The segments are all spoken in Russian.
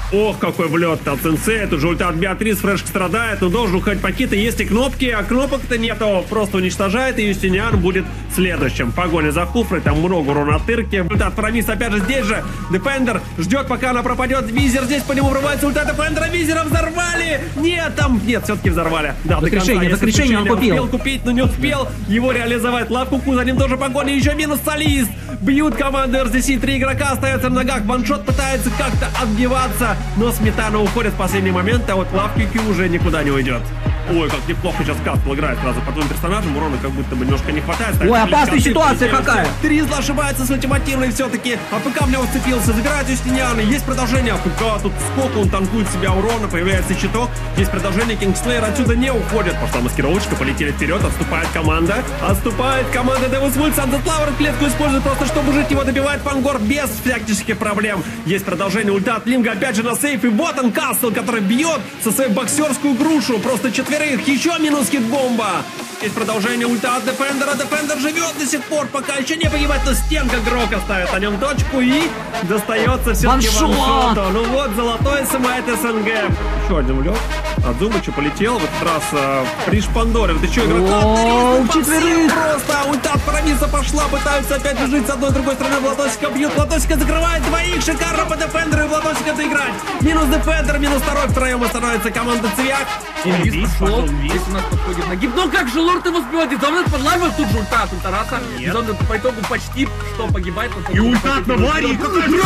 Ох, какой влет от сенсея. Тут же ульта от Беатрис, фрешк страдает, но должен уходить пакеты. Есть и кнопки, а кнопок-то нету. Просто уничтожает, и Юстиниан будет следующим. Погоня за Хуфрой, там много урона от Ирки. Ульта от Фарамис, опять же, здесь же. Дефендер ждет, пока она пропадет. Визер здесь по нему врывается. Ульта Дефендера, Визера взорвали. Нет, там, нет, все-таки взорвали. Да, воскрешение он купил. Успел купить, но не успел его реализовать. Лавкуку, за ним тоже погоня. Еще минус Солист. Бьют команды RZC. 3 игрока остаются на ногах. Ваншот пытается как-то отбиваться. Но Сметана уходит в последний момент, а вот Лавкики уже никуда не уйдет. Ой, как неплохо сейчас Кастл играет сразу по двум персонажам. Урона как будто бы немножко не хватает. Ой, опасная ситуация какая. Тризла ошибается с ультимативной все-таки. АПК в него вцепился. Забирает Юстиниана. Есть продолжение. АПК тут сколько он танкует себя урона. Появляется щиток. Есть продолжение. Кингслейер отсюда не уходит. Пошла маскировочка. Полетели вперед. Отступает команда. Отступает команда Девус Вульф. Сансетлауэр клетку использует просто, чтобы жить. Его добивает Фангор без всяческих проблем. Есть продолжение. Ульта от Линга опять же на сейф. И вот он, Кастл, который бьет со своей боксерскую грушу. Просто четверых. Еще минус хит-бомба. Есть продолжение ульта от Дефендера. Дефендер живет до сих пор, пока еще не погибает, но стенка Грока ставит на нем точку и достается все-таки ваншоту. Ну вот, золотой смайт СНГ. Еще один влет. От Зубыча полетел. В этот раз Приш Пандоре. Вот еще игрока. Четверых. Просто ульта от Парамиса пошла. Пытаются опять жить с одной и другой стороны. Владосика бьют. Владосика закрывает двоих. Шикарно по Дефендеру. И Владосика доиграть. Минус Дефендер, минус второй. Втроем становится команда Цвях. Здесь у нас подходит на гиб. Но как же лорд его сбивает? Дизонет подлавил тут же ульта от Ультараса. Дизонет по итогу почти что погибает. И ульта от Наварии.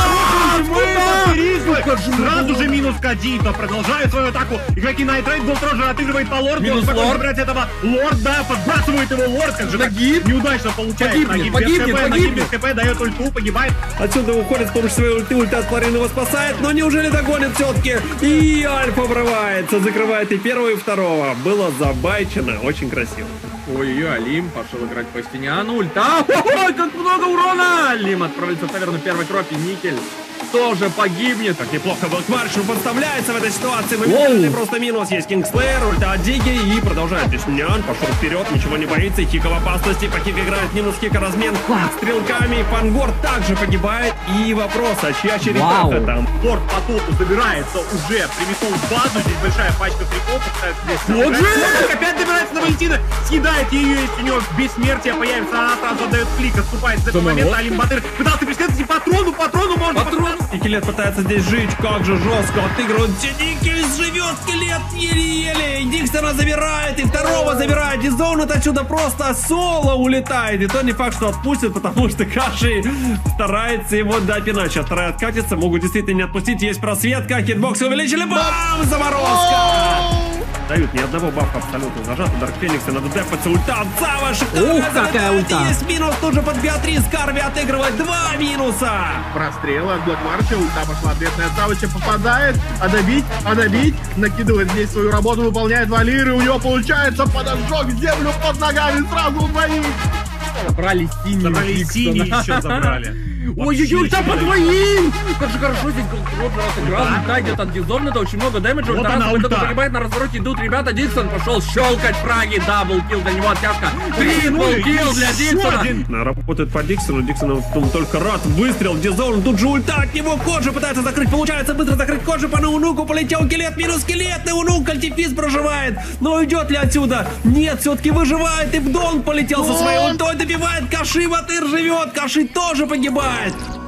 Сразу же минус Кадито. Продолжает свою атаку. Игроки Найтрейд Голтрожер отыгрывает по лорду. Минус лорд. Забрать этого лорда. Подбрасывает его лорд. Как же Нагиб. Неудачно получается. Нагиб без КП дает ульту. Погибает. Отсюда уходит с помощью своей ульты. Ульта от Флорина его спасает. Но неужели догонит все-таки? И Альфа врывается. Закрывает и первого, и второго. Было забайчено. Очень красиво. Ой-ой-ой, Алим пошел играть по Юстиниану. Ульта. Ой, как много урона! Алим отправится в таверну первой кровь. И Никель тоже погибнет. Как неплохо Блэкмаршин подставляется в этой ситуации. Моментальный просто минус. Есть Кингслейер, ульта от Диги и продолжает. Юстиниан пошел вперед, ничего не боится. Хика в опасности. По Хика играет минус Хика размен. Стрелками. Фангор также погибает. И вопрос, а чья черепаха там? Лорд по топу забирается уже прямиком в базу. Здесь большая пачка триков. Вот же! Опять добирается на Валентина. Съедает ее, если у него бессмертие появится. Она сразу отдает клик. Отступает с этого момента. Алим Батыр пытался преследовать патрону можно. И Скелет пытается здесь жить, как же жестко отыгрывает. Никель живет, Скелет еле-еле. И Дикстона забирает, и второго забирает. И Зоунет отсюда просто соло улетает. И то не факт, что отпустит, потому что Каши старается его дать иначе. Вторая откатится, могут действительно не отпустить. Есть просветка, хитбоксы увеличили. Бам! Заморозка! Дают ни одного бафа абсолютно зажато. Дарк Феникса надо депаться. Ульта от Сава. Ух, какая ульта. Есть минус тут же под Беатрис. Карви отыгрывает 2 минуса. Прострел от Блэкмарча. Ульта пошла ответная от Савыча. Попадает. А добить. Накидывает здесь свою работу. Выполняет Валиры. У него получается подожжок землю под ногами. Сразу двоих. Забрали синий еще забрали. Ой-ой-ой, ульта по двоим! Как же хорошо здесь Голдрожер отыграл. Ульта идет от Дизорнета, очень много дэмэджа. Вот она ульта. Погибает, на развороте идут ребята. Диксон пошел щелкать фраги. Даблкил для него оттяжка. Триплкил для Диксона. Работает по Диксону. Диксон только рад. Выстрел. Дизорн. Тут же ульта от него. Коджи пытается закрыть. Получается быстро закрыть Коджи. По Наунуку полетел Скелет. Минус Скелет. Наунук Кальтифиз проживает. Но уйдет ли отсюда? Нет, все-таки выживает. И Бдон полетел со своей ультой. Добивает Каши. Ватыр живет. Каши тоже погибает.